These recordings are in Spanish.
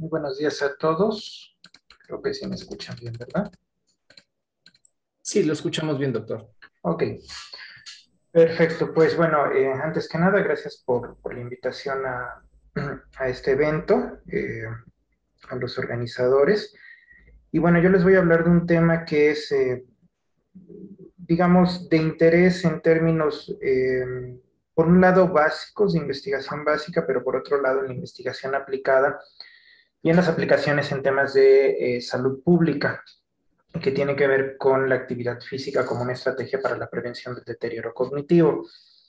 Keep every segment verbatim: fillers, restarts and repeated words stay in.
Muy buenos días a todos. Creo que sí me escuchan bien, ¿verdad? Sí, lo escuchamos bien, doctor. Ok, perfecto. Pues bueno, eh, antes que nada, gracias por, por la invitación a, a este evento, eh, a los organizadores. Y bueno, yo les voy a hablar de un tema que es, eh, digamos, de interés en términos, eh, por un lado, básicos de investigación básica, pero por otro lado, en la investigación aplicada y en las aplicaciones en temas de eh, salud pública, que tiene que ver con la actividad física como una estrategia para la prevención del deterioro cognitivo.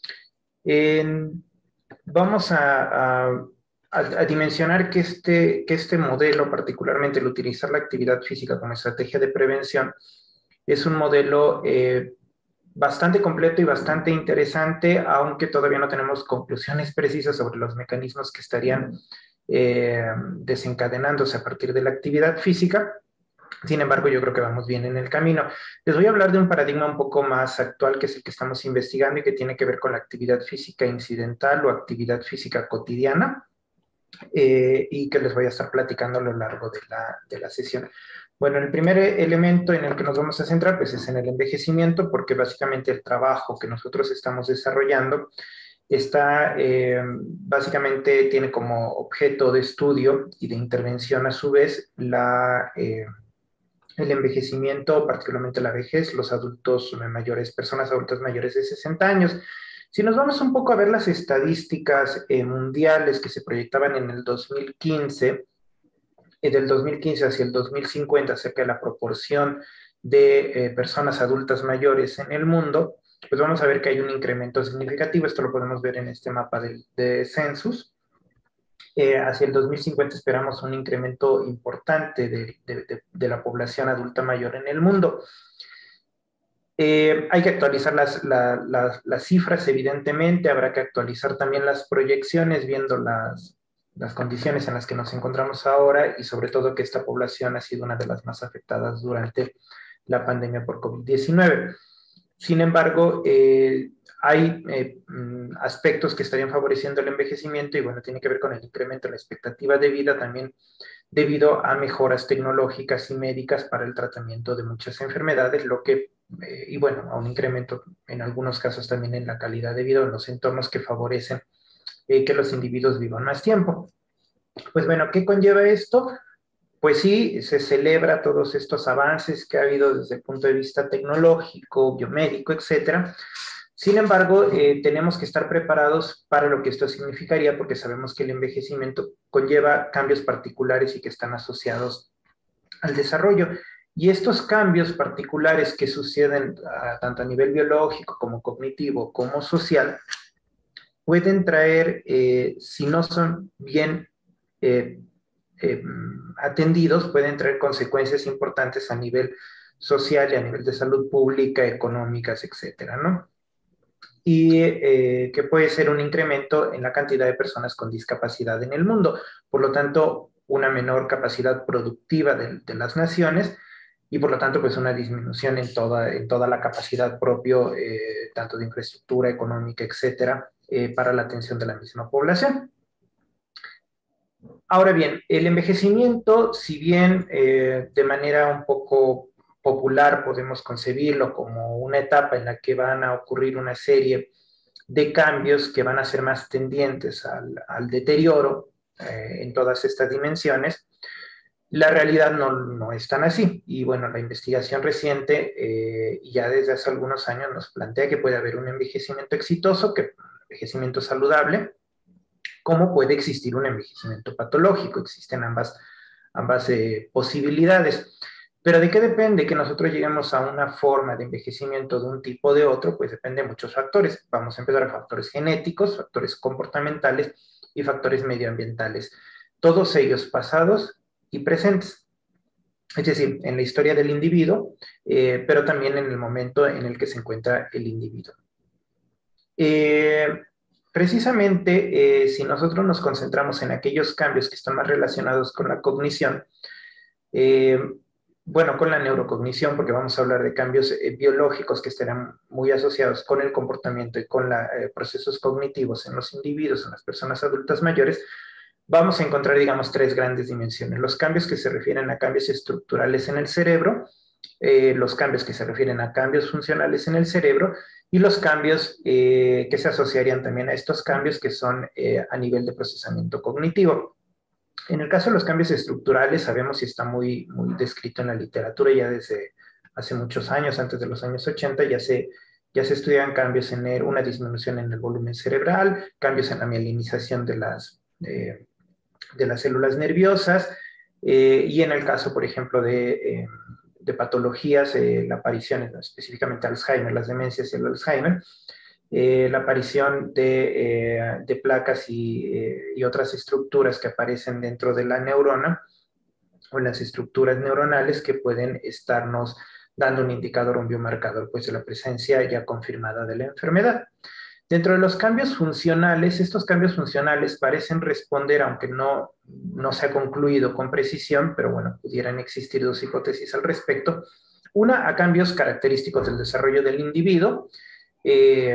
En, vamos a, a, a, dimensionar que este, que este modelo, particularmente el utilizar la actividad física como estrategia de prevención, es un modelo eh, bastante completo y bastante interesante, aunque todavía no tenemos conclusiones precisas sobre los mecanismos que estarían eh, desencadenándose a partir de la actividad física. Sin embargo, yo creo que vamos bien en el camino. Les voy a hablar de un paradigma un poco más actual, que es el que estamos investigando y que tiene que ver con la actividad física incidental o actividad física cotidiana, eh, y que les voy a estar platicando a lo largo de la, de la sesión. Bueno, el primer elemento en el que nos vamos a centrar pues, es en el envejecimiento, porque básicamente el trabajo que nosotros estamos desarrollando está, eh, básicamente tiene como objeto de estudio y de intervención a su vez la... Eh, el envejecimiento, particularmente la vejez, los adultos mayores, personas adultas mayores de sesenta años. Si nos vamos un poco a ver las estadísticas eh, mundiales que se proyectaban en el dos mil quince, eh, del dos mil quince hacia el dos mil cincuenta, acerca de la proporción de eh, personas adultas mayores en el mundo, pues vamos a ver que hay un incremento significativo. Esto lo podemos ver en este mapa de, de Census. Eh, hacia el dos mil cincuenta esperamos un incremento importante de, de, de, de la población adulta mayor en el mundo. Eh, hay que actualizar las, la, las, las, cifras, evidentemente, habrá que actualizar también las proyecciones, viendo las, las condiciones en las que nos encontramos ahora y sobre todo que esta población ha sido una de las más afectadas durante la pandemia por COVID diecinueve. Sin embargo, eh, hay eh, aspectos que estarían favoreciendo el envejecimiento y bueno, tiene que ver con el incremento de la expectativa de vida también debido a mejoras tecnológicas y médicas para el tratamiento de muchas enfermedades, lo que, eh, y bueno, a un incremento en algunos casos también en la calidad de vida, en los entornos que favorecen eh, que los individuos vivan más tiempo. Pues bueno, ¿qué conlleva esto? Pues sí, se celebra todos estos avances que ha habido desde el punto de vista tecnológico, biomédico, etcétera. Sin embargo, eh, tenemos que estar preparados para lo que esto significaría, porque sabemos que el envejecimiento conlleva cambios particulares y que están asociados al desarrollo. Y estos cambios particulares que suceden a, tanto a nivel biológico como cognitivo como social pueden traer, eh, si no son bien eh, eh, atendidos, pueden traer consecuencias importantes a nivel social y a nivel de salud pública, económicas, etcétera, ¿no? Y eh, que puede ser un incremento en la cantidad de personas con discapacidad en el mundo. Por lo tanto, una menor capacidad productiva de, de las naciones y por lo tanto, pues una disminución en toda, en toda la capacidad propio, eh, tanto de infraestructura económica, etcétera, eh, para la atención de la misma población. Ahora bien, el envejecimiento, si bien eh, de manera un poco popular podemos concebirlo como una etapa en la que van a ocurrir una serie de cambios que van a ser más tendientes al, al deterioro eh, en todas estas dimensiones, la realidad no, no es tan así. Y bueno, la investigación reciente, eh, ya desde hace algunos años, nos plantea que puede haber un envejecimiento exitoso, que un envejecimiento saludable, como puede existir un envejecimiento patológico. Existen ambas, ambas eh, posibilidades. Pero ¿de qué depende que nosotros lleguemos a una forma de envejecimiento de un tipo o de otro? Pues depende de muchos factores. Vamos a empezar a factores genéticos, factores comportamentales y factores medioambientales. Todos ellos pasados y presentes. Es decir, en la historia del individuo, eh, pero también en el momento en el que se encuentra el individuo. Eh, precisamente, eh, si nosotros nos concentramos en aquellos cambios que están más relacionados con la cognición, eh, bueno, con la neurocognición, porque vamos a hablar de cambios eh, biológicos que estarán muy asociados con el comportamiento y con los eh, procesos cognitivos en los individuos, en las personas adultas mayores, vamos a encontrar, digamos, tres grandes dimensiones. Los cambios que se refieren a cambios estructurales en el cerebro, eh, los cambios que se refieren a cambios funcionales en el cerebro y los cambios eh, que se asociarían también a estos cambios que son eh, a nivel de procesamiento cognitivo. En el caso de los cambios estructurales, sabemos y está muy, muy descrito en la literatura ya desde hace muchos años, antes de los años ochenta, ya se, ya se estudian cambios en el, una disminución en el volumen cerebral, cambios en la mielinización de las, eh, de las células nerviosas, eh, y en el caso, por ejemplo, de, eh, de patologías, eh, la aparición, específicamente Alzheimer, las demencias y el Alzheimer, eh, la aparición de, eh, de placas y, eh, y otras estructuras que aparecen dentro de la neurona o en las estructuras neuronales que pueden estarnos dando un indicador, un biomarcador, pues de la presencia ya confirmada de la enfermedad. Dentro de los cambios funcionales, estos cambios funcionales parecen responder, aunque no, no se ha concluido con precisión, pero bueno, pudieran existir dos hipótesis al respecto. Una, a cambios característicos del desarrollo del individuo, eh,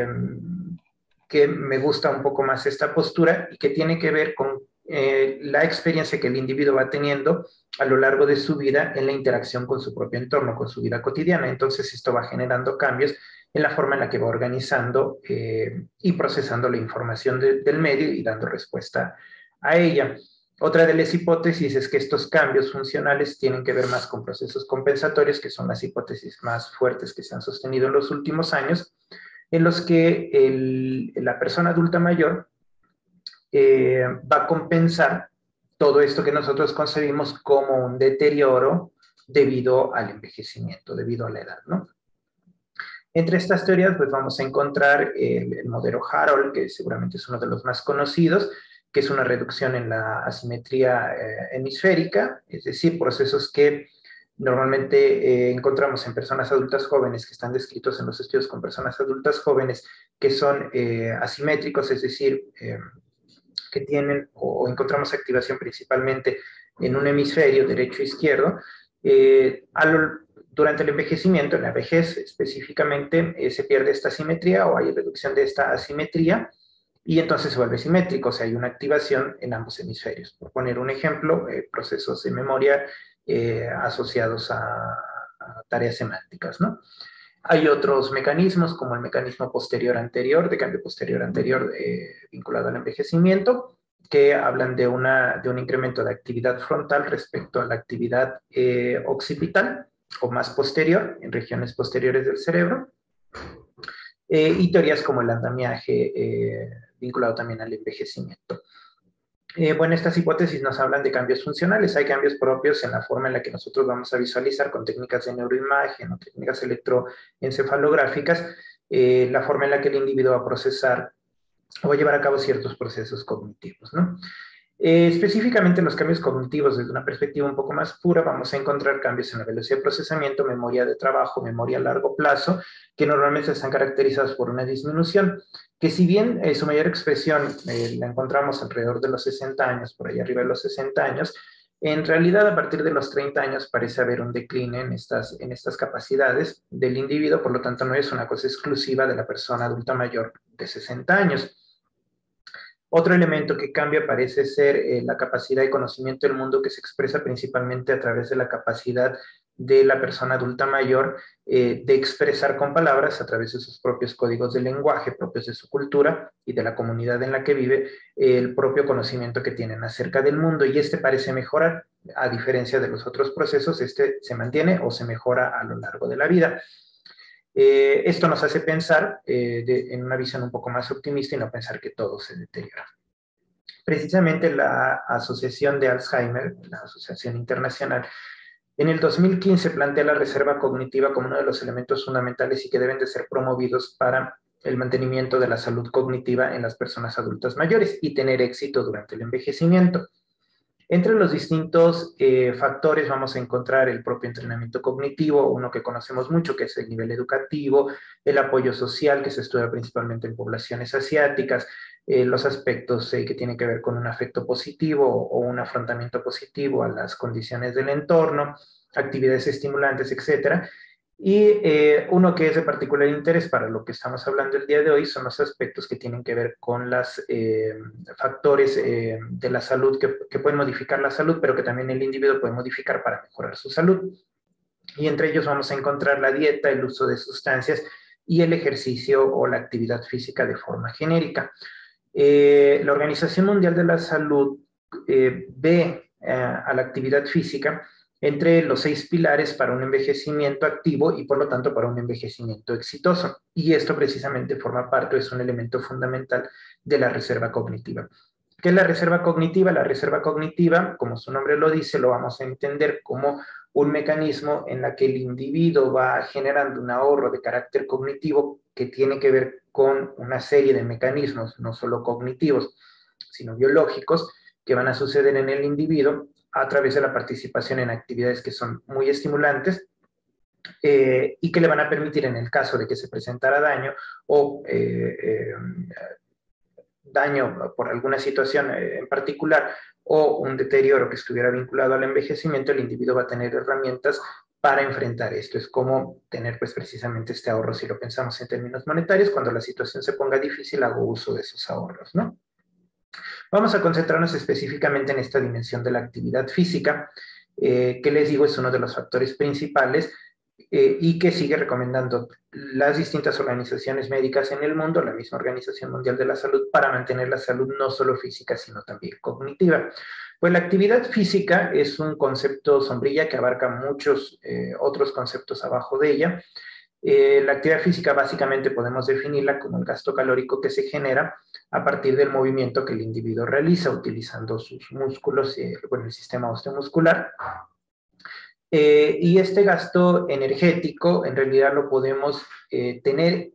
que me gusta un poco más esta postura y que tiene que ver con eh, la experiencia que el individuo va teniendo a lo largo de su vida en la interacción con su propio entorno, con su vida cotidiana. Entonces esto va generando cambios en la forma en la que va organizando eh, y procesando la información de, del medio y dando respuesta a ella. Otra de las hipótesis es que estos cambios funcionales tienen que ver más con procesos compensatorios, que son las hipótesis más fuertes que se han sostenido en los últimos años, en los que el, la persona adulta mayor eh, va a compensar todo esto que nosotros concebimos como un deterioro debido al envejecimiento, debido a la edad, ¿no? Entre estas teorías, pues vamos a encontrar el, el modelo Harold, que seguramente es uno de los más conocidos, que es una reducción en la asimetría eh, hemisférica, es decir, procesos que normalmente eh, encontramos en personas adultas jóvenes, que están descritos en los estudios con personas adultas jóvenes, que son eh, asimétricos, es decir, eh, que tienen o, o encontramos activación principalmente en un hemisferio derecho e izquierdo. Eh, al, durante el envejecimiento, en la vejez específicamente, eh, se pierde esta simetría o hay reducción de esta asimetría y entonces se vuelve simétrico, o sea, hay una activación en ambos hemisferios. Por poner un ejemplo, eh, procesos de memoria eh, asociados a, a tareas semánticas, ¿no? Hay otros mecanismos, como el mecanismo posterior-anterior, de cambio posterior-anterior eh, vinculado al envejecimiento, que hablan de, una, de un incremento de actividad frontal respecto a la actividad eh, occipital, o más posterior, en regiones posteriores del cerebro, eh, y teorías como el andamiaje, eh, vinculado también al envejecimiento. Eh, bueno, estas hipótesis nos hablan de cambios funcionales. Hay cambios propios en la forma en la que nosotros vamos a visualizar con técnicas de neuroimagen o técnicas electroencefalográficas, eh, la forma en la que el individuo va a procesar o va a llevar a cabo ciertos procesos cognitivos, ¿no? Eh, específicamente los cambios cognitivos desde una perspectiva un poco más pura, vamos a encontrar cambios en la velocidad de procesamiento, memoria de trabajo, memoria a largo plazo, que normalmente están caracterizados por una disminución, que si bien eh, su mayor expresión eh, la encontramos alrededor de los sesenta años, por ahí arriba de los sesenta años, en realidad a partir de los treinta años parece haber un decline en estas, en estas capacidades del individuo, por lo tanto no es una cosa exclusiva de la persona adulta mayor de sesenta años. Otro elemento que cambia parece ser eh, la capacidad de conocimiento del mundo, que se expresa principalmente a través de la capacidad de la persona adulta mayor eh, de expresar con palabras a través de sus propios códigos de lenguaje propios de su cultura y de la comunidad en la que vive, eh, el propio conocimiento que tienen acerca del mundo, y este parece mejorar. A diferencia de los otros procesos, este se mantiene o se mejora a lo largo de la vida. Eh, esto nos hace pensar eh, de, en una visión un poco más optimista y no pensar que todo se deteriora. Precisamente la Asociación de Alzheimer, la Asociación Internacional, en el dos mil quince plantea la reserva cognitiva como uno de los elementos fundamentales y que deben de ser promovidos para el mantenimiento de la salud cognitiva en las personas adultas mayores y tener éxito durante el envejecimiento. Entre los distintos eh, factores vamos a encontrar el propio entrenamiento cognitivo, uno que conocemos mucho, que es el nivel educativo, el apoyo social, que se estudia principalmente en poblaciones asiáticas, eh, los aspectos eh, que tienen que ver con un afecto positivo o un afrontamiento positivo a las condiciones del entorno, actividades estimulantes, etcétera. Y eh, uno que es de particular interés para lo que estamos hablando el día de hoy son los aspectos que tienen que ver con los eh, factores eh, de la salud que, que pueden modificar la salud, pero que también el individuo puede modificar para mejorar su salud. Y entre ellos vamos a encontrar la dieta, el uso de sustancias y el ejercicio o la actividad física de forma genérica. Eh, la Organización Mundial de la Salud eh, ve eh, a la actividad física entre los seis pilares para un envejecimiento activo y por lo tanto para un envejecimiento exitoso. Y esto precisamente forma parte, es un elemento fundamental de la reserva cognitiva. ¿Qué es la reserva cognitiva? La reserva cognitiva, como su nombre lo dice, lo vamos a entender como un mecanismo en la que el individuo va generando un ahorro de carácter cognitivo que tiene que ver con una serie de mecanismos, no solo cognitivos, sino biológicos, que van a suceder en el individuo a través de la participación en actividades que son muy estimulantes eh, y que le van a permitir, en el caso de que se presentara daño o eh, eh, daño por alguna situación en particular o un deterioro que estuviera vinculado al envejecimiento, el individuo va a tener herramientas para enfrentar esto. Es como tener pues precisamente este ahorro, si lo pensamos en términos monetarios, cuando la situación se ponga difícil, hago uso de esos ahorros, ¿no? Vamos a concentrarnos específicamente en esta dimensión de la actividad física, eh, que les digo es uno de los factores principales eh, y que sigue recomendando las distintas organizaciones médicas en el mundo, la misma Organización Mundial de la Salud, para mantener la salud no solo física, sino también cognitiva. Pues la actividad física es un concepto sombrilla que abarca muchos eh, otros conceptos abajo de ella. Eh, la actividad física básicamente podemos definirla como el gasto calórico que se genera a partir del movimiento que el individuo realiza utilizando sus músculos, eh, bueno, el sistema osteomuscular. Eh, y este gasto energético en realidad lo podemos eh, tener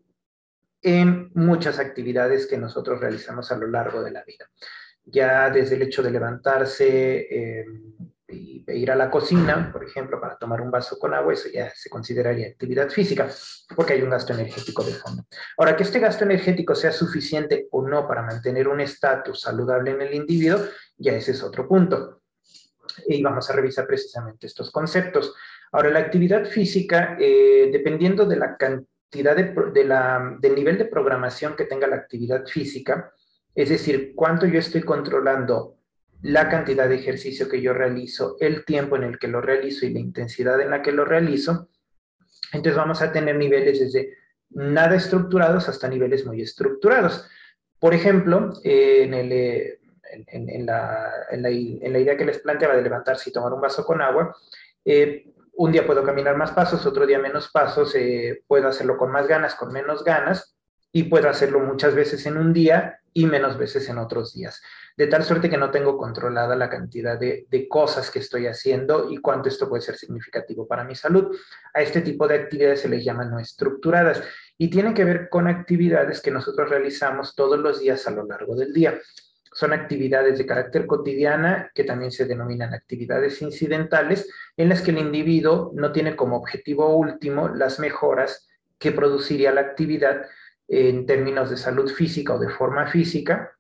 en muchas actividades que nosotros realizamos a lo largo de la vida. Ya desde el hecho de levantarse eh, e ir a la cocina, por ejemplo, para tomar un vaso con agua, eso ya se consideraría actividad física, porque hay un gasto energético de fondo. Ahora, que este gasto energético sea suficiente o no para mantener un estatus saludable en el individuo, ya ese es otro punto. Y vamos a revisar precisamente estos conceptos. Ahora, la actividad física, eh, dependiendo de la cantidad de, de la, del nivel de programación que tenga la actividad física, es decir, cuánto yo estoy controlando la cantidad de ejercicio que yo realizo, el tiempo en el que lo realizo y la intensidad en la que lo realizo, entonces vamos a tener niveles desde nada estructurados hasta niveles muy estructurados. Por ejemplo, eh, en, el, eh, en, en, la, en, la, en la idea que les planteaba de levantarse y tomar un vaso con agua, eh, un día puedo caminar más pasos, otro día menos pasos, eh, puedo hacerlo con más ganas, con menos ganas, y puedo hacerlo muchas veces en un día y menos veces en otros días. De tal suerte que no tengo controlada la cantidad de, de cosas que estoy haciendo y cuánto esto puede ser significativo para mi salud. A este tipo de actividades se les llama no estructuradas y tienen que ver con actividades que nosotros realizamos todos los días a lo largo del día. Son actividades de carácter cotidiana que también se denominan actividades incidentales, en las que el individuo no tiene como objetivo último las mejoras que produciría la actividad en términos de salud física o de forma física,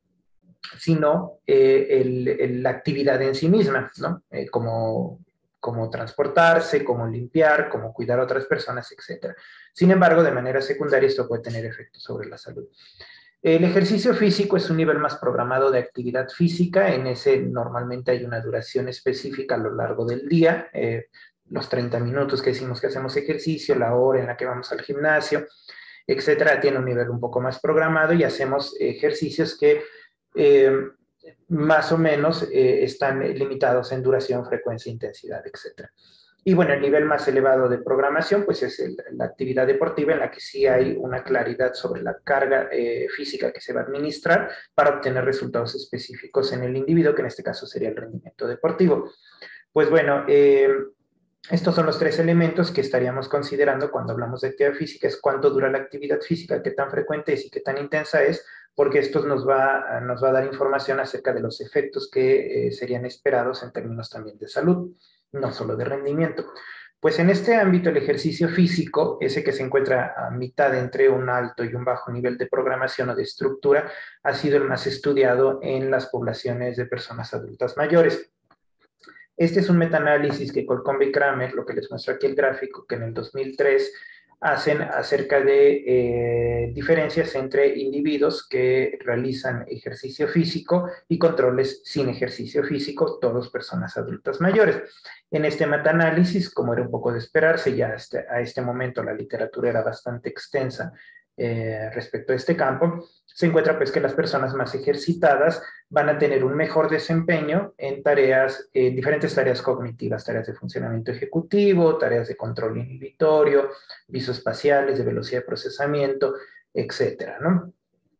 sino eh, el, el, la actividad en sí misma, ¿no? Eh, como, como transportarse, como limpiar, como cuidar a otras personas, etcétera. Sin embargo, de manera secundaria esto puede tener efectos sobre la salud. El ejercicio físico es un nivel más programado de actividad física. En ese normalmente hay una duración específica a lo largo del día, eh, los treinta minutos que decimos que hacemos ejercicio, la hora en la que vamos al gimnasio, etcétera, tiene un nivel un poco más programado y hacemos ejercicios que eh, más o menos eh, están limitados en duración, frecuencia, intensidad, etcétera. Y bueno, el nivel más elevado de programación, pues es el, la actividad deportiva en la que sí hay una claridad sobre la carga eh, física que se va a administrar para obtener resultados específicos en el individuo, que en este caso sería el rendimiento deportivo. Pues bueno, eh, estos son los tres elementos que estaríamos considerando cuando hablamos de actividad física, es cuánto dura la actividad física, qué tan frecuente es y qué tan intensa es, porque esto nos va, nos va a dar información acerca de los efectos que eh, serían esperados en términos también de salud, no solo de rendimiento. Pues en este ámbito el ejercicio físico, ese que se encuentra a mitad entre un alto y un bajo nivel de programación o de estructura, ha sido el más estudiado en las poblaciones de personas adultas mayores. Este es un metaanálisis que Colcombe y Kramer, lo que les muestro aquí el gráfico, que en el dos mil tres hacen acerca de eh, diferencias entre individuos que realizan ejercicio físico y controles sin ejercicio físico, todos personas adultas mayores. En este metaanálisis, como era un poco de esperarse, ya este, a este momento la literatura era bastante extensa eh, respecto a este campo, se encuentra pues que las personas más ejercitadas van a tener un mejor desempeño en tareas, en diferentes tareas cognitivas, tareas de funcionamiento ejecutivo, tareas de control inhibitorio, visoespaciales, de velocidad de procesamiento, etcétera, ¿no?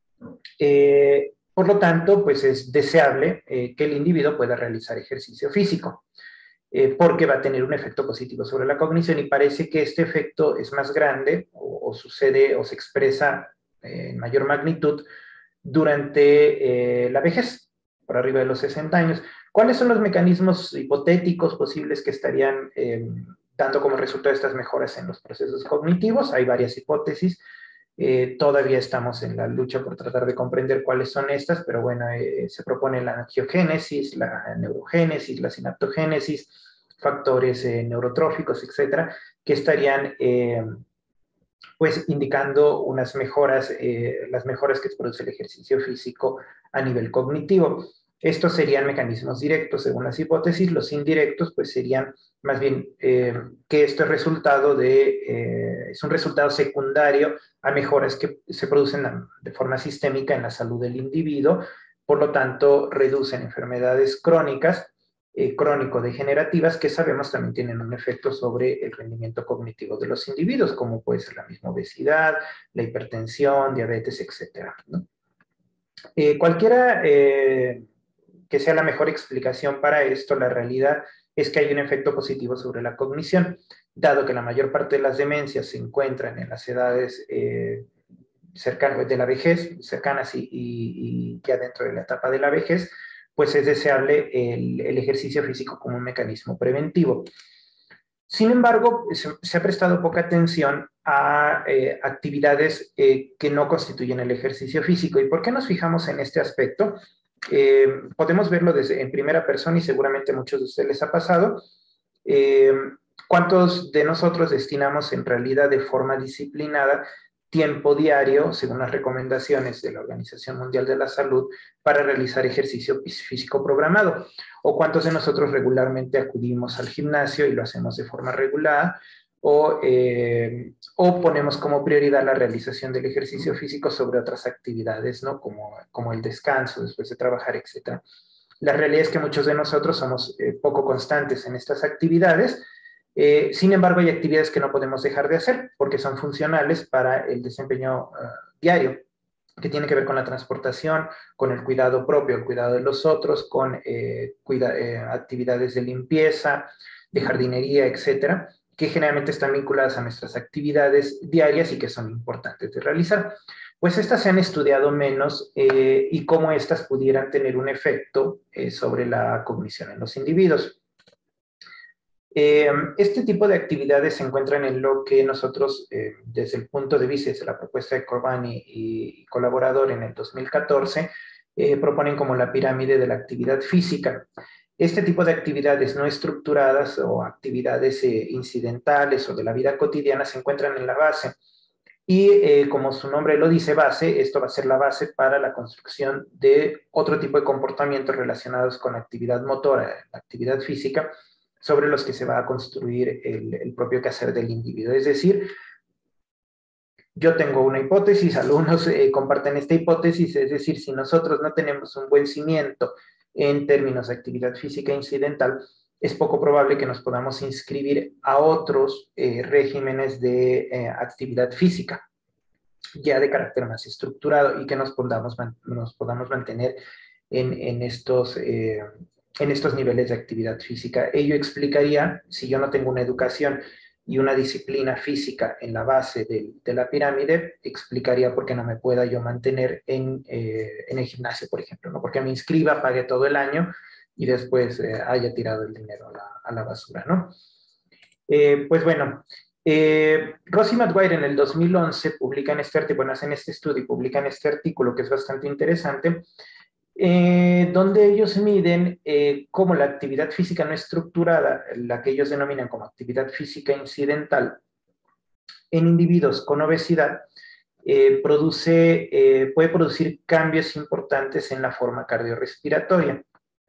Eh, por lo tanto, pues es deseable eh, que el individuo pueda realizar ejercicio físico, eh, porque va a tener un efecto positivo sobre la cognición y parece que este efecto es más grande o, o sucede o se expresa eh, en mayor magnitud durante eh, la vejez, por arriba de los sesenta años. ¿Cuáles son los mecanismos hipotéticos posibles que estarían eh, dando como resultado estas mejoras en los procesos cognitivos? Hay varias hipótesis. Eh, todavía estamos en la lucha por tratar de comprender cuáles son estas, pero bueno, eh, se propone la angiogénesis, la neurogénesis, la sinaptogénesis, factores eh, neurotróficos, etcétera, que estarían eh, pues indicando unas mejoras, eh, las mejoras que produce el ejercicio físico a nivel cognitivo. Estos serían mecanismos directos según las hipótesis, los indirectos pues serían más bien eh, que esto es resultado de, eh, es un resultado secundario a mejoras que se producen de forma sistémica en la salud del individuo, por lo tanto reducen enfermedades crónicas, eh, crónico-degenerativas que sabemos también tienen un efecto sobre el rendimiento cognitivo de los individuos, como puede ser la misma obesidad, la hipertensión, diabetes, etcétera, ¿no? Eh, cualquiera eh, que sea la mejor explicación para esto, la realidad es que hay un efecto positivo sobre la cognición, dado que la mayor parte de las demencias se encuentran en las edades eh, cercanas de la vejez, cercanas y, y, y ya dentro de la etapa de la vejez, pues es deseable el, el ejercicio físico como un mecanismo preventivo. Sin embargo, se, se ha prestado poca atención a eh, actividades eh, que no constituyen el ejercicio físico. ¿Y por qué nos fijamos en este aspecto? Eh, podemos verlo desde, en primera persona y seguramente a muchos de ustedes les ha pasado. Eh, ¿Cuántos de nosotros destinamos en realidad de forma disciplinada tiempo diario, según las recomendaciones de la Organización Mundial de la Salud, para realizar ejercicio físico programado? ¿O cuántos de nosotros regularmente acudimos al gimnasio y lo hacemos de forma regular? O, eh, o ponemos como prioridad la realización del ejercicio físico sobre otras actividades, ¿no? Como, como el descanso después de trabajar, etcétera. La realidad es que muchos de nosotros somos eh, poco constantes en estas actividades. Eh, sin embargo, hay actividades que no podemos dejar de hacer porque son funcionales para el desempeño uh, diario, que tiene que ver con la transportación, con el cuidado propio, el cuidado de los otros, con eh, cuida, eh, actividades de limpieza, de jardinería, etcétera, que generalmente están vinculadas a nuestras actividades diarias y que son importantes de realizar. Pues estas se han estudiado menos eh, y cómo estas pudieran tener un efecto eh, sobre la cognición en los individuos. Eh, este tipo de actividades se encuentran en lo que nosotros, eh, desde el punto de vista de la propuesta de Corbani y, y colaborador en el dos mil catorce, eh, proponen como la pirámide de la actividad física. Este tipo de actividades no estructuradas o actividades eh, incidentales o de la vida cotidiana se encuentran en la base. Y eh, como su nombre lo dice, base, esto va a ser la base para la construcción de otro tipo de comportamientos relacionados con actividad motora, la actividad física, sobre los que se va a construir el, el propio quehacer del individuo. Es decir, yo tengo una hipótesis, algunos eh, comparten esta hipótesis, es decir, si nosotros no tenemos un buen cimiento en términos de actividad física incidental, es poco probable que nos podamos inscribir a otros eh, regímenes de eh, actividad física, ya de carácter más estructurado, y que nos podamos, nos podamos mantener en, en estos... Eh, en estos niveles de actividad física. Ello explicaría, si yo no tengo una educación y una disciplina física en la base de, de la pirámide, explicaría por qué no me pueda yo mantener en, eh, en el gimnasio, por ejemplo, ¿no? Porque me inscriba, pague todo el año y después eh, haya tirado el dinero a la, a la basura, ¿no? Eh, pues bueno, eh, Ross y Maguire en el dos mil once publican este artículo, bueno, hacen este estudio y publican este artículo que es bastante interesante, eh, donde ellos miden eh, cómo la actividad física no estructurada, la que ellos denominan como actividad física incidental, en individuos con obesidad, eh, produce, eh, puede producir cambios importantes en la forma cardiorrespiratoria.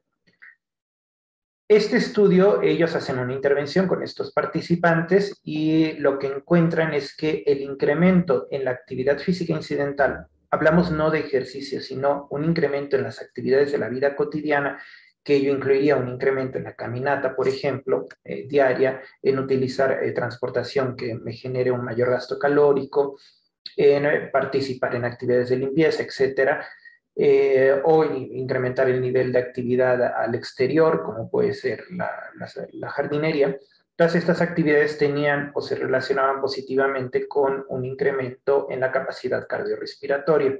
Este estudio, ellos hacen una intervención con estos participantes y lo que encuentran es que el incremento en la actividad física incidental, hablamos no de ejercicio, sino un incremento en las actividades de la vida cotidiana, que ello incluiría un incremento en la caminata, por ejemplo, eh, diaria, en utilizar eh, transportación que me genere un mayor gasto calórico, en eh, participar en actividades de limpieza, etcétera, eh, o incrementar el nivel de actividad al exterior, como puede ser la, la, la jardinería. Todas estas actividades tenían o se relacionaban positivamente con un incremento en la capacidad cardiorrespiratoria.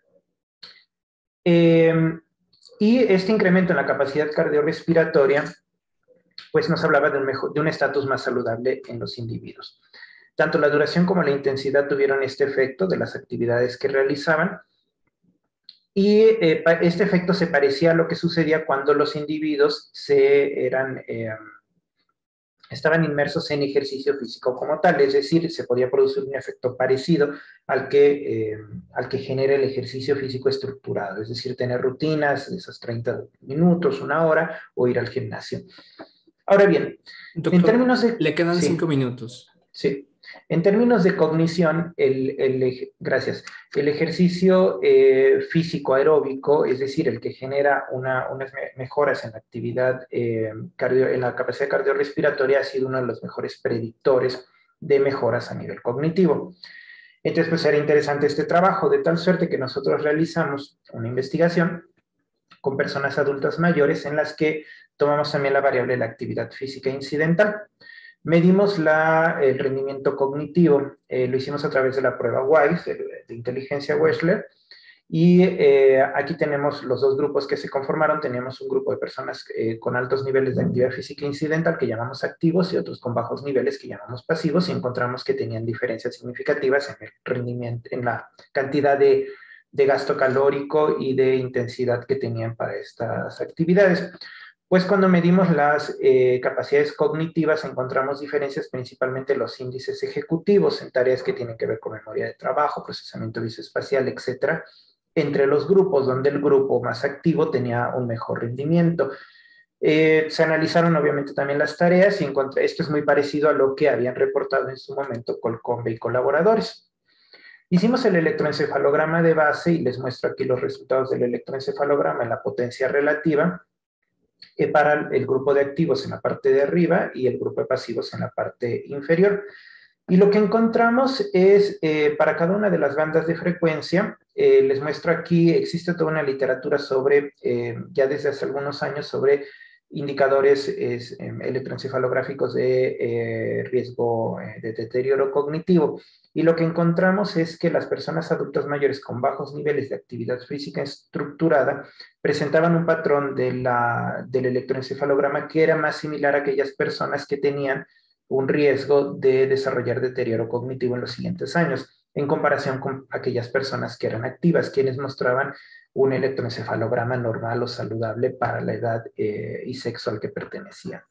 Eh, y este incremento en la capacidad cardiorrespiratoria, pues nos hablaba de un mejor, de un estatus más saludable en los individuos. Tanto la duración como la intensidad tuvieron este efecto de las actividades que realizaban, y eh, este efecto se parecía a lo que sucedía cuando los individuos se eran, eh, estaban inmersos en ejercicio físico como tal, es decir, se podía producir un efecto parecido al que, eh, al que genera el ejercicio físico estructurado, es decir, tener rutinas de esos treinta minutos, una hora, o ir al gimnasio. Ahora bien, en Doctor, términos de... le quedan Sí, cinco minutos. sí. En términos de cognición, el, el, gracias, el ejercicio eh, físico aeróbico, es decir, el que genera una, unas mejoras en la actividad, eh, cardio, en la capacidad cardiorrespiratoria, ha sido uno de los mejores predictores de mejoras a nivel cognitivo. Entonces, pues era interesante este trabajo, de tal suerte que nosotros realizamos una investigación con personas adultas mayores en las que tomamos también la variable de la actividad física incidental. Medimos la, el rendimiento cognitivo, eh, lo hicimos a través de la prueba WISE, de, de inteligencia Wechsler, y eh, aquí tenemos los dos grupos que se conformaron. Teníamos un grupo de personas eh, con altos niveles de actividad física incidental, que llamamos activos, y otros con bajos niveles, que llamamos pasivos, y encontramos que tenían diferencias significativas en el rendimiento, en la cantidad de, de gasto calórico y de intensidad que tenían para estas actividades. Pues cuando medimos las eh, capacidades cognitivas encontramos diferencias, principalmente los índices ejecutivos en tareas que tienen que ver con memoria de trabajo, procesamiento visoespacial, etcétera, entre los grupos, donde el grupo más activo tenía un mejor rendimiento. Eh, se analizaron obviamente también las tareas y encontré, esto es muy parecido a lo que habían reportado en su momento Colcombe y colaboradores. Hicimos el electroencefalograma de base y les muestro aquí los resultados del electroencefalograma en la potencia relativa, para el grupo de activos en la parte de arriba y el grupo de pasivos en la parte inferior. Y lo que encontramos es, eh, para cada una de las bandas de frecuencia, eh, les muestro aquí, existe toda una literatura sobre, eh, ya desde hace algunos años, sobre indicadores es, eh, electroencefalográficos de eh, riesgo eh, de deterioro cognitivo. Y lo que encontramos es que las personas adultas mayores con bajos niveles de actividad física estructurada presentaban un patrón de la, del electroencefalograma que era más similar a aquellas personas que tenían un riesgo de desarrollar deterioro cognitivo en los siguientes años, en comparación con aquellas personas que eran activas, quienes mostraban un electroencefalograma normal o saludable para la edad eh, y sexo al que pertenecían.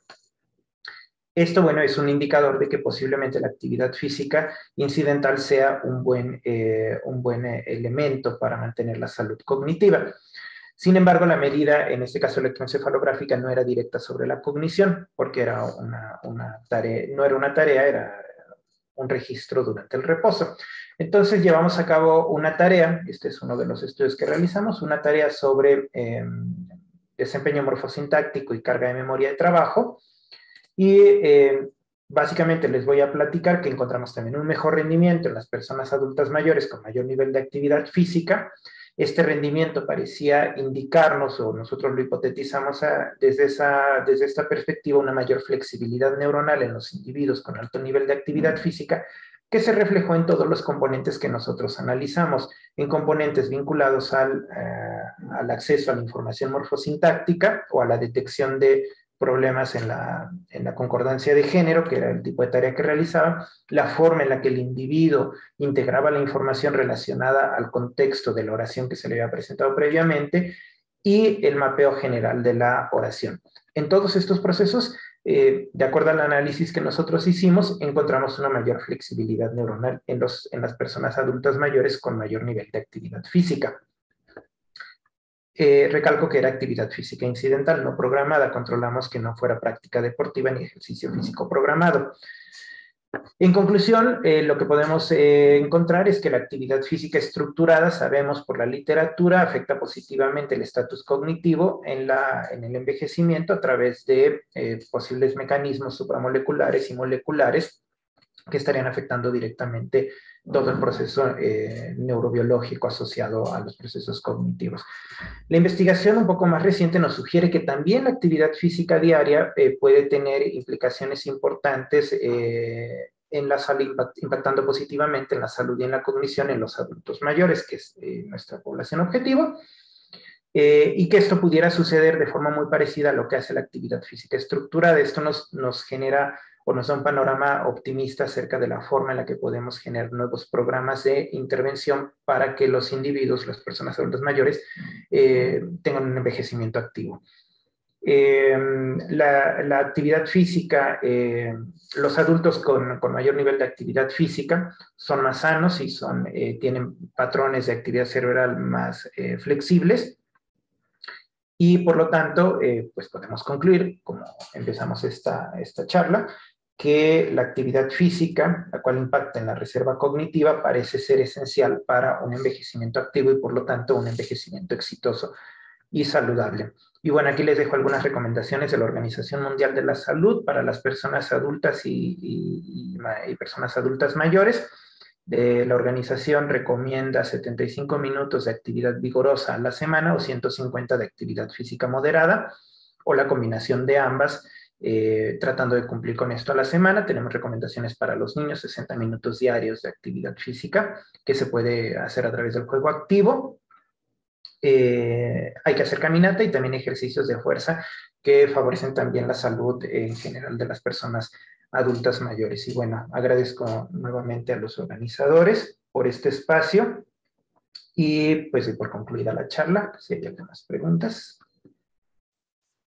Esto, bueno, es un indicador de que posiblemente la actividad física incidental sea un buen, eh, un buen elemento para mantener la salud cognitiva. Sin embargo, la medida, en este caso electroencefalográfica, no era directa sobre la cognición, porque era una, una tarea, no era una tarea, era un registro durante el reposo. Entonces llevamos a cabo una tarea, este es uno de los estudios que realizamos, una tarea sobre eh, desempeño morfosintáctico y carga de memoria de trabajo, y eh, básicamente les voy a platicar que encontramos también un mejor rendimiento en las personas adultas mayores con mayor nivel de actividad física. Este rendimiento parecía indicarnos, o nosotros lo hipotetizamos a, desde, esa, desde esta perspectiva, una mayor flexibilidad neuronal en los individuos con alto nivel de actividad física, que se reflejó en todos los componentes que nosotros analizamos, en componentes vinculados al, uh, al acceso a la información morfosintáctica o a la detección de problemas en la, en la concordancia de género, que era el tipo de tarea que realizaba, la forma en la que el individuo integraba la información relacionada al contexto de la oración que se le había presentado previamente, y el mapeo general de la oración. En todos estos procesos, eh, de acuerdo al análisis que nosotros hicimos, encontramos una mayor flexibilidad neuronal en, los, en las personas adultas mayores con mayor nivel de actividad física. Eh, recalco que era actividad física incidental, no programada. Controlamos que no fuera práctica deportiva ni ejercicio físico programado. En conclusión, eh, lo que podemos eh, encontrar es que la actividad física estructurada, sabemos por la literatura, afecta positivamente el estatus cognitivo en, la, en el envejecimiento a través de eh, posibles mecanismos supramoleculares y moleculares que estarían afectando directamente todo el proceso eh, neurobiológico asociado a los procesos cognitivos. La investigación un poco más reciente nos sugiere que también la actividad física diaria eh, puede tener implicaciones importantes eh, en la salud, impactando positivamente en la salud y en la cognición en los adultos mayores, que es eh, nuestra población objetivo, eh, y que esto pudiera suceder de forma muy parecida a lo que hace la actividad física estructurada. Esto nos, nos genera o nos da un panorama optimista acerca de la forma en la que podemos generar nuevos programas de intervención para que los individuos, las personas adultas mayores, eh, tengan un envejecimiento activo. Eh, la, la, actividad física, eh, los adultos con, con, mayor nivel de actividad física son más sanos y son, eh, tienen patrones de actividad cerebral más eh, flexibles, y por lo tanto, eh, pues podemos concluir, como empezamos esta, esta charla, que la actividad física, la cual impacta en la reserva cognitiva, parece ser esencial para un envejecimiento activo y por lo tanto un envejecimiento exitoso y saludable. Y bueno, aquí les dejo algunas recomendaciones de la Organización Mundial de la Salud para las personas adultas y, y, y, y personas adultas mayores. De la organización recomienda setenta y cinco minutos de actividad vigorosa a la semana o ciento cincuenta de actividad física moderada o la combinación de ambas, eh, tratando de cumplir con esto a la semana. Tenemos recomendaciones para los niños, sesenta minutos diarios de actividad física que se puede hacer a través del juego activo. Eh, hay que hacer caminata y también ejercicios de fuerza que favorecen también la salud en general de las personas adultas mayores. Y bueno, agradezco nuevamente a los organizadores por este espacio y pues por concluida la charla, si hay algunas preguntas.